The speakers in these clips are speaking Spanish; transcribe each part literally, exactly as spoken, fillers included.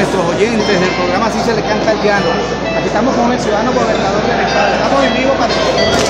nuestros oyentes del programa Así se le canta al llano. Aquí estamos con el ciudadano gobernador del estado. Estamos en vivo para...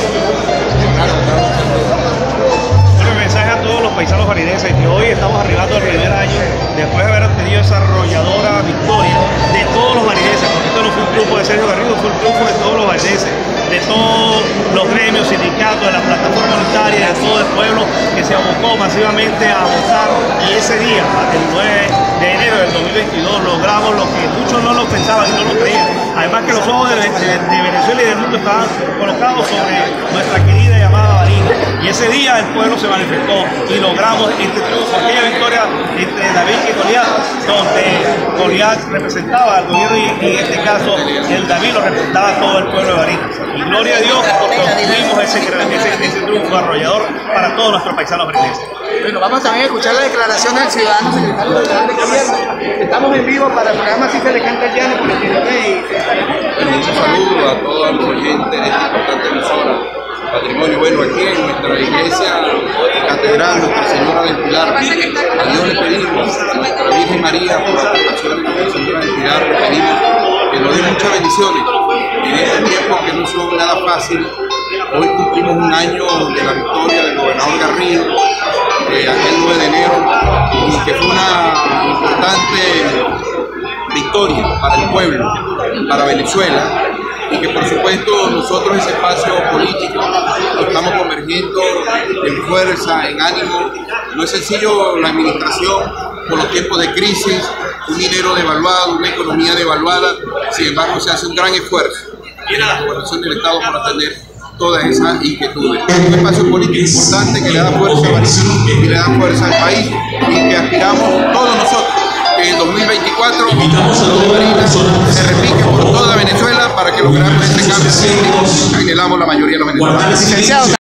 Bueno, el mensaje a todos los paisanos barineses que hoy estamos arribando al primer año después de haber obtenido esa arrolladora victoria de todos los barineses, porque esto no fue un triunfo de Sergio Garrido, fue un triunfo de todos los barineses, de todos los gremios, sindicatos, de la plataforma unitaria, de todo el pueblo que se abocó masivamente a votar. Y ese día, el nueve de enero del dos mil veintidós, logramos lo que muchos no lo pensaban y no lo creían. Además que los ojos de, de, de Venezuela y del mundo estaban colocados sobre nuestra querida y amada Barinas. Y ese día el pueblo se manifestó y logramos este triunfo, aquella victoria entre David y Goliat, donde Goliat representaba al gobierno y en este caso el David lo representaba a todo el pueblo de Barinas. Y gloria a Dios porque obtuvimos ese, ese, ese triunfo arrollador para todos nuestros paisanos barineses. Bueno, vamos también a escuchar la declaración del ciudadano secretario del gobierno. Estamos en vivo para el programa Así se le canta al llano por el Tiene. Bueno, un saludo a todos los oyentes de esta importante emisora Patrimonio. Bueno, aquí en nuestra iglesia catedral Nuestra Señora del Pilar, a Dios le pedimos, a nuestra Virgen María, por la protección de Nuestra Señora del Pilar, le pedimos que nos dé muchas bendiciones en este tiempo que no son nada fácil. Hoy cumplimos un año de la victoria del gobernador Garrido, eh, aquel nueve de enero, y que fue una importante victoria para el pueblo, para Venezuela, y que por supuesto nosotros ese espacio político lo estamos convergiendo en fuerza, en ánimo. No es sencillo la administración por los tiempos de crisis, un dinero devaluado, una economía devaluada, sin embargo se hace un gran esfuerzo en la gobernación del Estado por atender todas esas inquietudes. Es un espacio político importante que le da fuerza a Barinas y le da fuerza al país, y que aspiramos todos nosotros que en dos mil veinticuatro lo de Barinas se replique por toda Venezuela para que logremos este cambio que anhelamos la mayoría de los venezolanos.